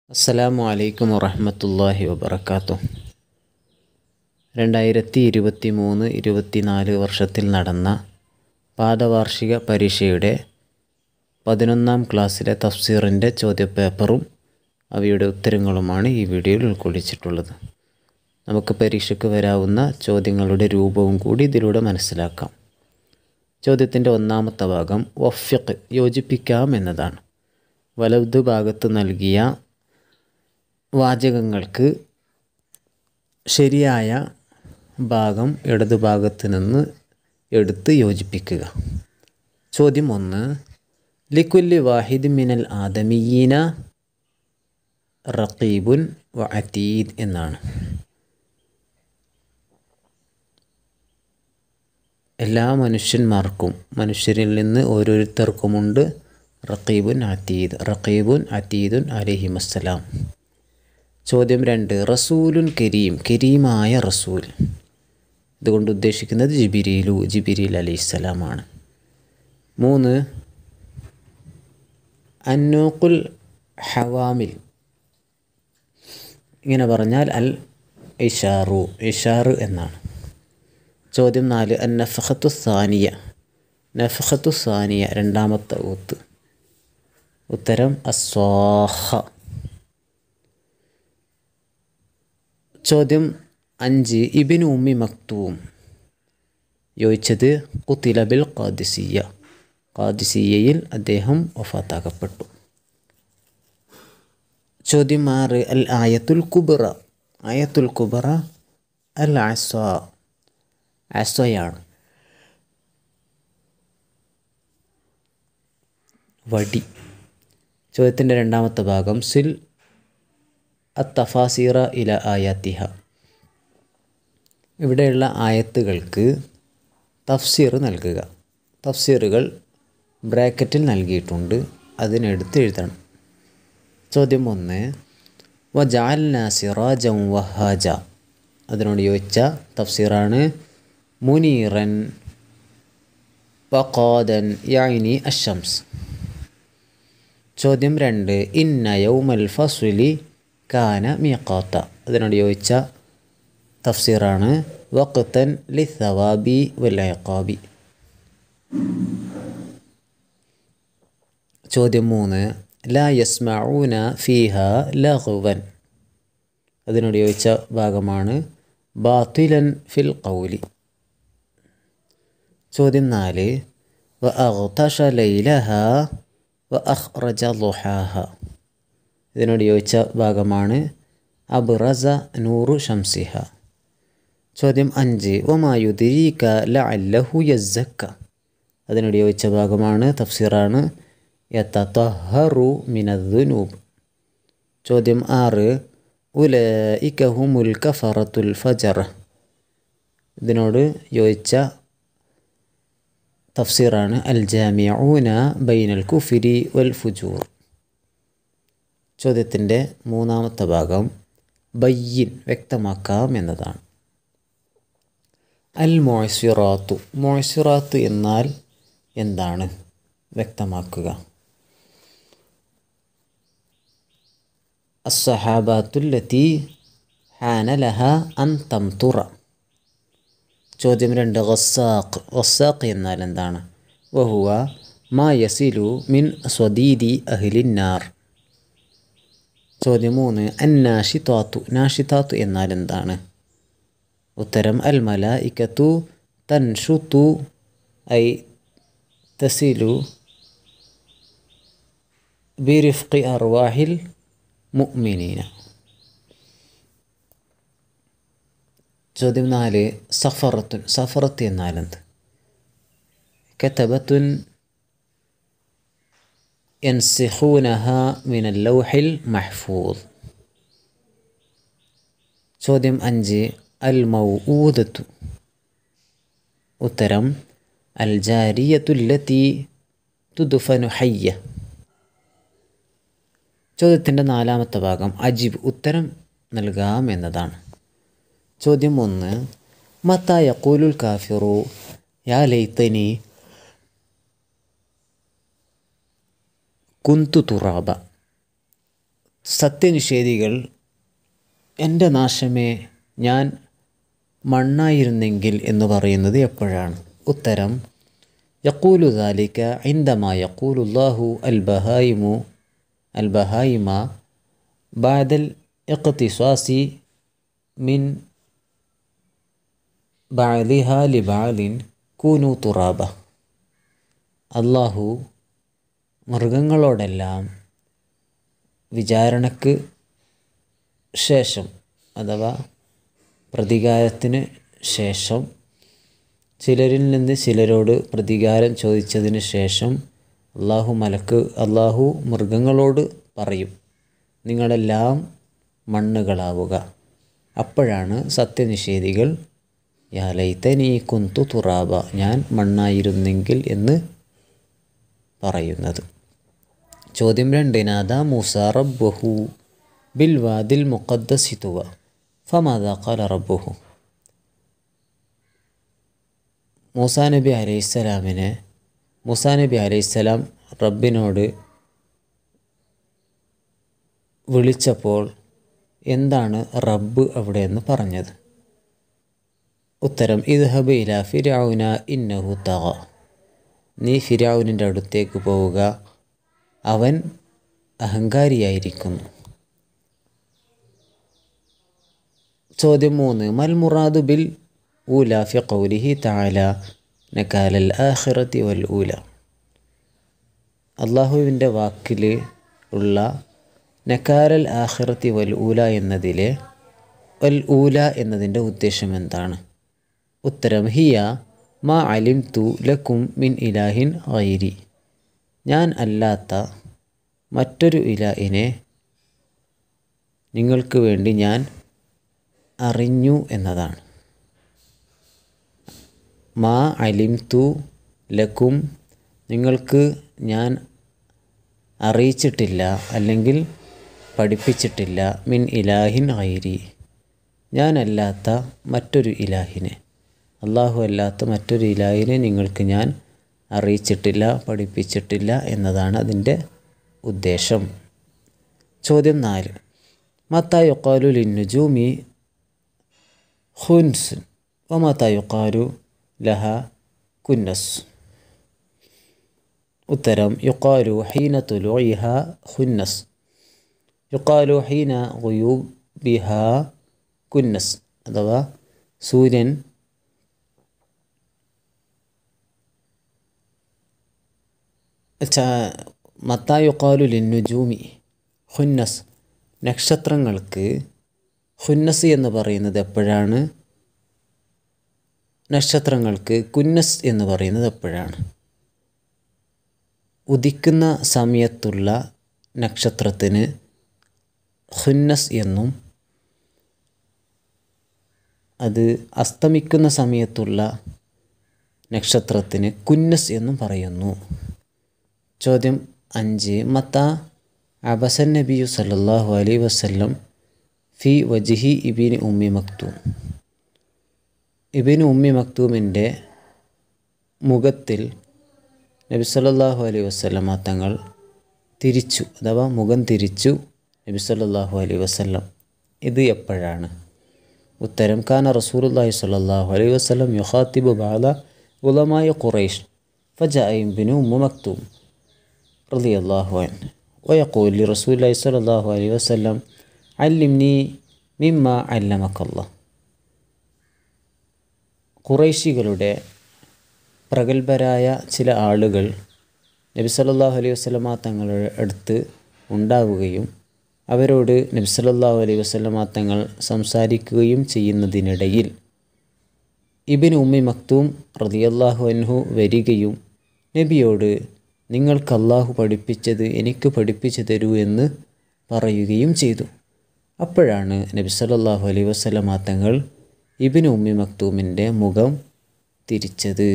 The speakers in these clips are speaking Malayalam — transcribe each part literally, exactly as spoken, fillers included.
അസ്സലാമു അലൈക്കും വറഹ്മത്തുള്ളാഹി വബറകാതുഹു. രണ്ടായിരത്തി ഇരുപത്തി മൂന്ന് ഇരുപത്തിനാല് വർഷത്തിൽ നടന്ന പാദവാർഷിക പരീക്ഷയുടെ പതിനൊന്നാം ക്ലാസ്സിലെ തഫ്സീറിൻ്റെ ചോദ്യപേപ്പറും അവയുടെ ഉത്തരങ്ങളുമാണ് ഈ വീഡിയോയിൽ ഉൾക്കൊള്ളിച്ചിട്ടുള്ളത്. നമുക്ക് പരീക്ഷയ്ക്ക് വരാവുന്ന ചോദ്യങ്ങളുടെ രൂപവും കൂടി ഇതിലൂടെ മനസ്സിലാക്കാം. ചോദ്യത്തിൻ്റെ ഒന്നാമത്തെ ഭാഗം വഫ്ഫിഖ് യോജിപ്പിക്കാം എന്നതാണ്. വലതു ഭാഗത്ത് നൽകിയ വാചകങ്ങൾക്ക് ശരിയായ ഭാഗം ഇടതുഭാഗത്ത് നിന്ന് എടുത്ത് യോജിപ്പിക്കുക. ചോദ്യം ഒന്ന്, ലിക്കുല്ലി വാഹിദ് മിനൽ ആദമീന റഖീബുൻ വ അതീദ് എന്നാണ്. എല്ലാ മനുഷ്യന്മാർക്കും മനുഷ്യരിൽ നിന്ന് ഓരോരുത്തർക്കുമുണ്ട് റഖീബുൻ അതീദ് റഖീബുൻ അതീദുൻ അലൈഹിമസ്സലാം. ചോദ്യം രണ്ട്, റസൂലുൻ കരീം കരീമായ റസൂൽ. ഇതുകൊണ്ട് ഉദ്ദേശിക്കുന്നത് ജിബിരീലു ജിബിരീൽ അലൈഹിസ്സലാമാണ്. മൂന്ന്, അന്നൂഖുൽ ഹവാമിൽ ഇങ്ങനെ പറഞ്ഞാൽ അൽ ഇഷാറു ഇഷാറ് എന്നാണ്. ചോദ്യം നാല്, അൻ നഫഖത്തു സാനിയ നഫഖത്തു സാനിയ രണ്ടാമത്തെ ഊത്ത്. ഉത്തരം അസ്വാഹ. ചോദ്യം അഞ്ച്, ഇബ്നു ഉമ്മി മക്തൂം യോജിച്ചത് ഖുതില ബിൽ ഖാദിസിയ്യ ഖാദിസിയ്യയിൽ അദ്ദേഹം വഫാത്താക്കപ്പെട്ടു. ചോദ്യം ആറ്, അൽ ആയത്തുൽ കുബ്ര ആയത്തുൽ കുബ്ര അൽ അസ്വ അസ്വയാണ്, വടി. ചോദ്യത്തിൻ്റെ രണ്ടാമത്തെ ഭാഗം സിൽ അത്തഫാസീറ ഇല ആയാത്തിഹ. ഇവിടെയുള്ള ആയത്തുകൾക്ക് തഫ്സീർ നൽകുക. തഫ്സീറുകൾ ബ്രാക്കറ്റിൽ നൽകിയിട്ടുണ്ട്, അതിനെടുത്ത് എഴുതണം. ചോദ്യം ഒന്ന്, വജഅൽനാ സിറാജൻ വഹാജ. അതിനോട് യോജിച്ച തഫ്സീറാണ് മുനീറൻ വഖാദൻ യഅനി അശംസ്. ചോദ്യം രണ്ട്, ഇന്ന യൗമൽ ഫസ്ലി കാന മീഖാത്ത. അതിനോട് യോജിച്ച തഫ്സീറാണ് വഖ്തൻ ലിസ്സവാബി വൽ ഇഖാബി. ചോദ്യം മൂന്ന്, ലാ യസ്മഊന ഫീഹ ലഗ്വൻ. അതിനോട് യോജിച്ച ഭാഗമാണ് ബാത്തിലൻ ഫിൽ ഖൗലി. ചോദ്യം നാല്, വ അഗ്തശ ലൈലഹ വ അഖ്റജ ളുഹാഹ. ഇതിനോട് യോജിച്ച ഭാഗമാണ് അബ്റസ നൂറു ഷംസിഹ. ചോദ്യം അഞ്ച്, വമാ യുദ്രീക ലഅല്ലഹു യസ്സക്ക. അതിനോട് യോജിച്ച ഭാഗമാണ് തഫ്സീറാണ് യതതഹറു മിനദ്ദുനൂബ്. ചോദ്യം ആറ്, ഉലൈക ഹുമുൽ കഫറത്തുൽ ഫജറ. ഇതിനോട് യോജിച്ച തഫ്സീറാണ് അൽ ജാമിഊന ബൈനൽ കുഫ്രി വൽ ഫുജൂർ. ചോദ്യത്തിൻ്റെ മൂന്നാമത്തെ ഭാഗം ബയ്യിൻ വ്യക്തമാക്കാം എന്നതാണ്. അൽ മുഅ്സിറാത്തു മുഅ്സിറാത്ത് എന്നാൽ എന്താണ് വ്യക്തമാക്കുക. അസ്സഹാബത്തുല്ലതി ഹാന ലഹ അൻ തംതുറ. ചോദ്യം രണ്ട്, ഗസ്സാഖ് ഗസ്സാഖ് എന്നാൽ എന്താണ്. വഹുവ മാ യസിലു മിൻ സ്വദീദി അഹ്ലിന്നാർ. ചോദ്യം മൂന്ന്, അൻ നാഷിതാത്തു നാഷിതാത്തു എന്നാൽ എന്താണ്. ഉത്തരം അൽ മലായികത്തു തൻഷുതു ഐ തസിലു ബിറിഫ്ഖി അർവാഹിൽ മുഅ്മിനീന. ചോദ്യം നാല്, സഫറത്തുൻ സഫറത്ത് എന്നാൽ എന്ത്. കതബത്തുൻ യൻസിഖൂനഹ മിനൽ ലൗഹിൽ മഹ്ഫൂദ്. ചോദ്യം അഞ്ച്, അൽ മൗഊദത്തു. ഉത്തരം അൽ ജാരിയത്തുല്ലതി തുദ്ഫനു ഹയ്യ. ചോദ്യത്തിൻ്റെ നാലാമത്തെ ഭാഗം അജിബ് ഉത്തരം നൽകാം എന്നതാണ്. ചോദ്യം ഒന്ന്, മത്താ യഖൂലുൽ കാഫിറു യാ ലൈതനി കുന്തു തുറാബ. സത്യനിഷേധികൾ എൻ്റെ നാശമേ ഞാൻ മണ്ണായിരുന്നെങ്കിൽ എന്ന് പറയുന്നത് എപ്പോഴാണ്? ഉത്തരം യഖൂലു ദാലിക ഇൻദമാ യഖൂലുല്ലാഹു അൽ ബഹായിമു അൽ ബഹായിമ ബഅദൽ ഇഖ്തിസാസി മിൻ ബഅദിഹാ ലിബഅദിൻ കൂനു തുറാബ. അള്ളാഹു മൃഗങ്ങളോടെല്ലാം വിചാരണക്ക് ശേഷം അഥവാ പ്രതികാരത്തിന് ശേഷം ചിലരിൽ നിന്ന് ചിലരോട് പ്രതികാരം ചോദിച്ചതിന് ശേഷം അള്ളാഹു മലക്ക് അള്ളാഹു മൃഗങ്ങളോട് പറയും, നിങ്ങളെല്ലാം മണ്ണുകളാവുക. അപ്പോഴാണ് സത്യനിഷേധികൾ യാ ലൈതനീ കുന്തു തുറാബ, ഞാൻ മണ്ണായിരുന്നെങ്കിൽ എന്ന് പറയുന്നത്. ചോദ്യം രണ്ട്. നാദാ മൂസ റബ്ബഹു ബിൽ വാദിൽ മുഖദ്ദസി തുവ ഫമാദാ ഖാല റബ്ബുഹു. മൂസാ നബി അലൈഹിസ്സലാമിനെ മൂസാ നബി അലൈഹിസ്സലാം റബ്ബിനോട് വിളിച്ചപ്പോൾ എന്താണ് റബ്ബ് അവിടെ എന്ന് പറഞ്ഞത്? ഉത്തരം ഇദ്ഹബ് ഇലാ ഫിർഔന ഇന്നഹു തഗ. നീ ഫിർഔനിൻ്റെ അടുത്തേക്ക് പോവുക, അവൻ അഹങ്കാരിയായിരിക്കുന്നു. ചോദ്യം മൂന്ന്. മൽ മുറാദു ബിൽ ഊല ഫി ഖൗലിഹി തആല നകാലൽ ആഖിറതി വൽ ഊല. അള്ളാഹുവിൻ്റെ വാക്കിൽ ഉള്ള നകാലൽ ആഖിറതി വൽ ഊല എന്നതിലെ വൽ ഊല എന്നതിൻ്റെ ഉദ്ദേശം എന്താണ്? ഉത്തരം ഹിയ മാ അലിംതു ലക്കും മിൻ ഇലാഹിൻ ഗൈരി. ഞാൻ അല്ലാത്ത മറ്റൊരു ഇലാഹിനെ നിങ്ങൾക്ക് വേണ്ടി ഞാൻ അറിഞ്ഞു എന്നതാണ്. മാ അലിംതു ലക്കും, നിങ്ങൾക്ക് ഞാൻ അറിയിച്ചിട്ടില്ല അല്ലെങ്കിൽ പഠിപ്പിച്ചിട്ടില്ല, മിൻ ഇലാഹിൻ ഗൈരി, ഞാനല്ലാത്ത മറ്റൊരു ഇലാഹിനെ, അള്ളാഹു അല്ലാത്ത മറ്റൊരു ഇലാഹിനെ നിങ്ങൾക്ക് ഞാൻ അറിയിച്ചിട്ടില്ല, പഠിപ്പിച്ചിട്ടില്ല എന്നതാണ് അതിൻ്റെ ഉദ്ദേശം. ചോദ്യം നാല്. മത്താ യുഖാലു ലിന്നുജൂമി ഖുൻസ് വമത്താ യുഖാലു ലഹ കുന്നസ്. ഉത്തരം യുഖാലു ഹീന തുലൂഇഹ ഖുന്നസ്, യുഖാലു ഹീന ഗുയൂബിഹ കുന്നസ്. അഥവാ സൂര്യൻ മത്താ യുഖാലു ലിന്നുജൂമി ഖുന്നസ്, നക്ഷത്രങ്ങൾക്ക് ഖുന്നസ് എന്ന് പറയുന്നത് എപ്പോഴാണ്? നക്ഷത്രങ്ങൾക്ക് കുന്നസ് എന്ന് പറയുന്നത് എപ്പോഴാണ്? ഉദിക്കുന്ന സമയത്തുള്ള നക്ഷത്രത്തിന് ഖുന്നസ് എന്നും അത് അസ്തമിക്കുന്ന സമയത്തുള്ള നക്ഷത്രത്തിന് കുന്നസ് എന്നും പറയുന്നു. ചോദ്യം അഞ്ച്. മത്താ അബസൻ നബിയു സല്ലല്ലാഹു അലൈഹി വസല്ലം ഫി വജ്ഹി ഇബ്നി ഉമ്മി മക്തൂം. ഇബ്നു ഉമ്മി മക്തൂമിൻ്റെ മുഖത്തിൽ നബി സല്ലല്ലാഹു അലൈഹി വസല്ലമ തങ്ങൾ തിരിച്ചു, അഥവാ മുഖം തിരിച്ചു നബി സല്ലല്ലാഹു അലൈഹി വസല്ലം. ഇത് എപ്പോഴാണ്? ഉത്തരം കാന റസൂലുള്ളാഹി സ്വല്ലല്ലാഹു അലൈഹി വസല്ലം യുഖാതിബു ബഅദ ഉലമായ ഖുറൈശ് ഫജാഅ ഇബ്നു ഉമ്മി മക്തൂം റളിയല്ലാഹു അൻഹു വയഖൂലു ലിറസൂലില്ലാഹി സ്വല്ലല്ലാഹു അലൈഹി വസല്ലം അല്ലിംനി മിമ്മ അല്ലമക്കല്ലാഹ്. ഖുറൈശികളുടെ പ്രഗത്ഭരായ ചില ആളുകൾ നബി സല്ലല്ലാഹു അലൈഹി വസല്ലമ തങ്ങളുടെ അടുത്ത് ഉണ്ടാവുകയും അവരോട് നബി സല്ലല്ലാഹു അലൈഹി വസല്ലമ തങ്ങൾ സംസാരിക്കുകയും ചെയ്യുന്നതിനിടയിൽ ഇബ്നു ഉമ്മി മക്തൂം റളിയല്ലാഹു അൻഹു വരികയും നബിയോട് നിങ്ങൾക്ക് അല്ലാഹു പഠിപ്പിച്ചത് എനിക്ക് പഠിപ്പിച്ചു തരൂ എന്ന് പറയുകയും ചെയ്തു. അപ്പോഴാണ് നബി സല്ലല്ലാഹു അലൈഹി വസല്ലമ തങ്ങൾ ഇബ്നു ഉമ്മി മക്തൂമിൻ്റെ മുഖം തിരിച്ചത്.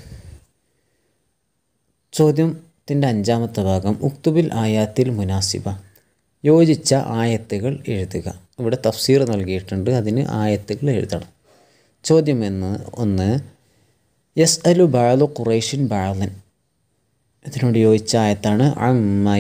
ചോദ്യത്തിൻ്റെ അഞ്ചാമത്തെ ഭാഗം. ഉക്തുബിൽ ആയാത്തിൽ മുനാസിബ, യോജിച്ച ആയത്തുകൾ എഴുതുക. ഇവിടെ തഫ്സീർ നൽകിയിട്ടുണ്ട്, അതിന് ആയത്തുകൾ എഴുതണം. ചോദ്യം എന്ന് ഒന്ന്. യസ് അലു ബഅദു ഖുറൈഷിൻ ബഅദൻ, ഇതിനോട് യോജിച്ച ആയത്താണ് അമ്മ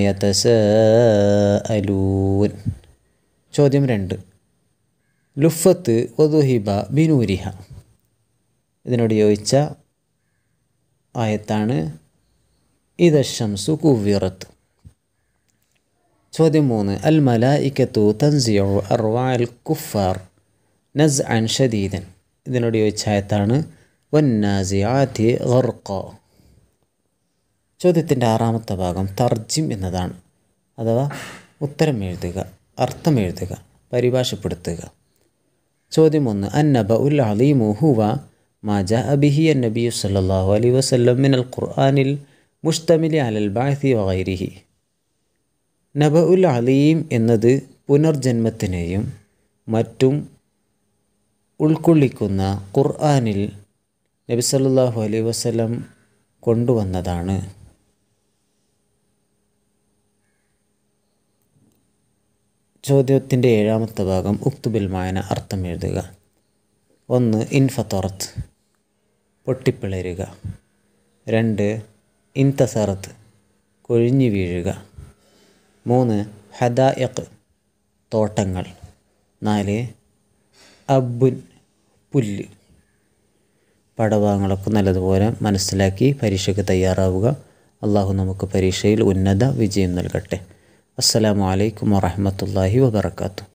യതസാഅലൂൻ. ചോദ്യം രണ്ട്. ലുഫത്ത് വദുഹിബ ബിനൂരിഹ. ഇതിനോട് യോജിച്ച ആയത്താണ് ഇദ ശംസു കുവ്വിറത്ത്. ചോദ്യം മൂന്ന്. അൽ മലായികത്തു തൻസിഉ അർവാഅൽ കുഫാർ നസ്അൻ ഷദീദൻ. ഇതിനോട് യോജിച്ച ആയത്താണ് വന്നാസിആതി ഗർഖ. ചോദ്യത്തിൻ്റെ ആറാമത്തെ ഭാഗം തർജിം എന്നതാണ്, അഥവാ ഉത്തരം എഴുതുക, അർത്ഥം എഴുതുക, പരിഭാഷപ്പെടുത്തുക. ചോദ്യം ഒന്ന്. അന്നബഉൽ അളീമു ഹുവ മാ ജാഅ ബിഹി അന്നബിയ്യു സ്വല്ലല്ലാഹു അലൈഹി വസല്ലം മിനൽ ഖുർആനിൽ മുഷ്തമിലി അലൽ ബഅസി വഗൈരിഹി. നബഉൽ അലീം എന്നത് പുനർജന്മത്തിനെയും മറ്റും ഉൾക്കൊള്ളിക്കുന്ന ഖുർആനിൽ നബി സല്ലല്ലാഹു അലൈഹി വസല്ലം കൊണ്ടുവന്നതാണ്. ചോദ്യത്തിൻ്റെ ഏഴാമത്തെ ഭാഗം ഉക്തുബിൽ മായന, അർത്ഥം എഴുതുക. ഒന്ന്. ഇൻഫത്തറത്ത്, പൊട്ടിപ്പിളരുക. രണ്ട്. ഇൻതസറത്ത്, കൊഴിഞ്ഞു വീഴുക. മൂന്ന്. ഹദായിഖ്, തോട്ടങ്ങൾ. നാല്. അബ്ബുൻ, പുല്ല്. പാഠഭാഗങ്ങളൊക്കെ നല്ലതുപോലെ മനസ്സിലാക്കി പരീക്ഷയ്ക്ക് തയ്യാറാവുക. അള്ളാഹു നമുക്ക് പരീക്ഷയിൽ ഉന്നത വിജയം നൽകട്ടെ. അസ്സലാമു അലൈക്കും വറഹ്മത്തുള്ളാഹി വബറകാതുഹു.